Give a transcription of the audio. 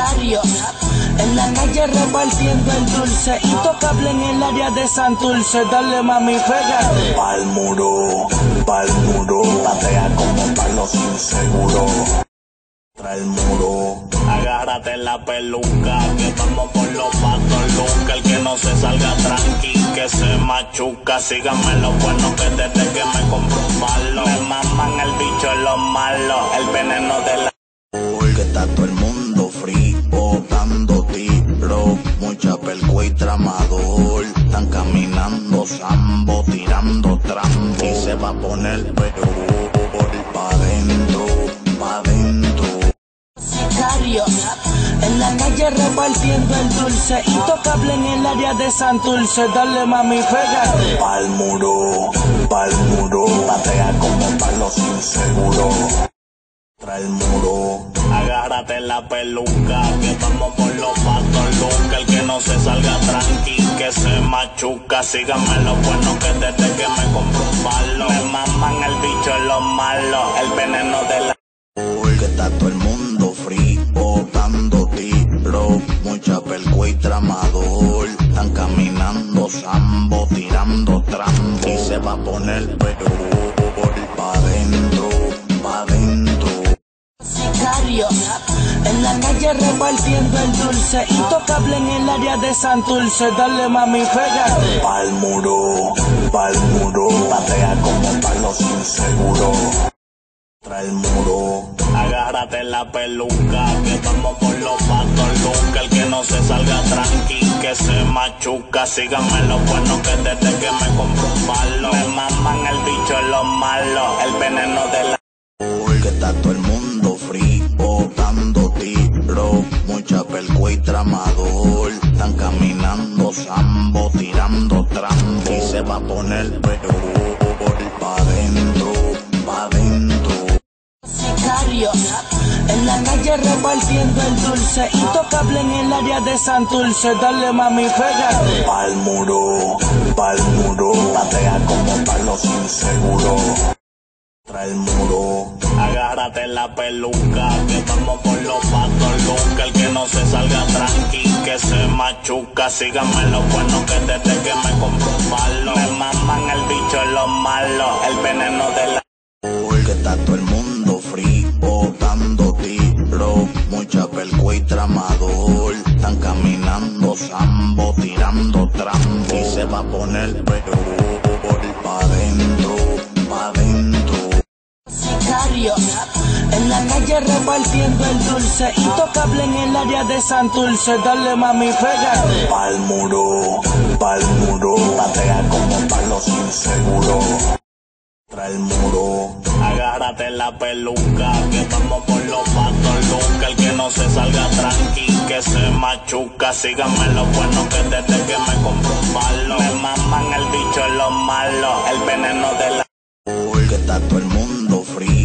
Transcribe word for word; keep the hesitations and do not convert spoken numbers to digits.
Sicario, en la calle repartiendo el dulce, intocable en el área de Santurce. Dale mami, pégate. Pa'l muro, pa'l muro, patea como palos inseguros. Trae el muro, agárrate la peluca, que vamos por los patos lucas. El que no se salga tranqui, que se machuca. Síganme lo bueno que desde que me compro un palo me maman el bicho en lo malo, el veneno de la... que está todo el mundo frío, dando tiro, mucha pelco y tramador. Están caminando sambo, tirando trampo, y se va a poner peor. Pa' dentro, pa' dentro. Sicario, en la calle repartiendo el dulce, intocable en el área de Santurce. Dale mami, pégate. Pa'l muro, pa'l muro, patea como palos inseguros. Trae el muro, agárrate la peluca, que vamos por los patos lucas. El que no se salga tranqui, que se machuca. Síganme lo bueno que desde que me compro un palo me maman el bicho en lo malo, el veneno de la... que está todo el mundo frío, dando tiro, mucha pelco y tramador. Están caminando sambo, tirando trampo, y se va a poner peor. Pa' dentro, pa' dentro. Sicario, en la calle repartiendo el dulce, intocable en el área de Santurce. Dale mami, pégate. Pa'l muro, pa'l muro, patea como palos inseguros. Trae el muro, agárrate la peluca, que vamos por los patos lucas. El que no se salga tranqui, que se machuca. Síganme lo bueno que desde que me compro un palo me maman el bicho en lo malo, el veneno de la... que está todo el mundo frío, dando tiro, mucha pelco y tramador. Están caminando sambo, tirando trampo, y se va a poner peor. Pa' dentro, pa' dentro. Sicario, en la calle repartiendo el dulce, intocable en el área de Santurce. Dale mami, pégate. Pa'l muro, pa'l muro, patea como palos inseguros. Trae el muro, agárrate la peluca, que vamos por los patos lucas. El que no se salga tranqui, que se machuca. Síganme lo bueno que desde que me compro un palo me maman el bicho en lo malo, el veneno de la... que está todo el mundo frío, dando tiro, mucha pelco y tramador. Están caminando sambo, tirando trampo, y se va a poner peor. Pa' dentro, pa' dentro. Sicario, en la calle repartiendo el dulce, intocable en el área de Santurce. Dale mami, pégate. Pa'l muro, pa'l muro, patea como palos inseguros. Trae el muro, agárrate la peluca, que vamos por los patos lucas. El que no se salga tranqui, que se machuca. Síganme lo bueno que desde que me compro un palo me maman el bicho en lo malo, el veneno de la... que está todo el mundo frío.